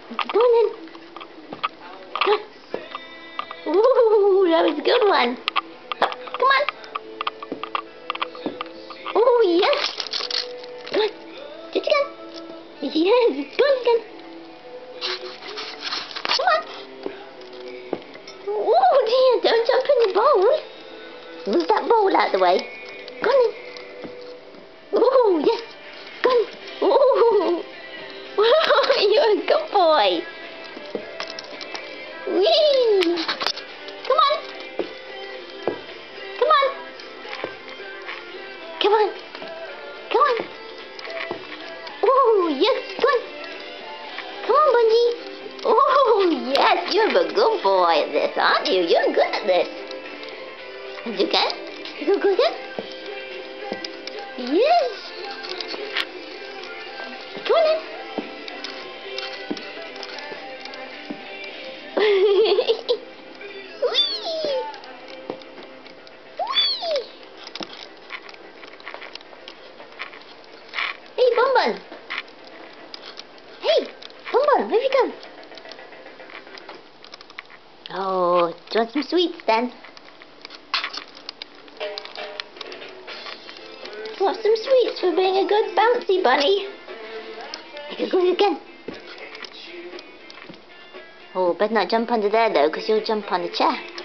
Go on then. Go on. Ooh, that was a good one. Up, come on. Oh, yes. Come on. Just again. Yes, go on again. Come on. Oh dear, don't jump in the bowl. Move that bowl out of the way. Go on then. Oh, yes. Go on. Oh. You're a good boy. Whee! Come on. Come on. Come on. Come on. Oh, yes. Go on. Come on, Bungie. Oh, yes. You're a good boy at this, aren't you? You're good at this. You can? You go again? Yes. Go on then. Whee! Whee! Hey, Bonbon! Hey, Bonbon, where have you come? Oh, do you want some sweets then? Want some sweets for being a good bouncy bunny? You can go again. Oh, better not jump under there though, because you'll jump on the chair.